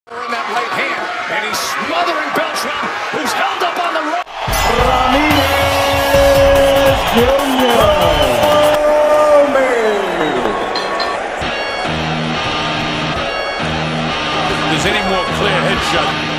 In that right hand, and he's smothering Beltran, who's held up on the rope. Ramirez Jr. There's any more clear headshot.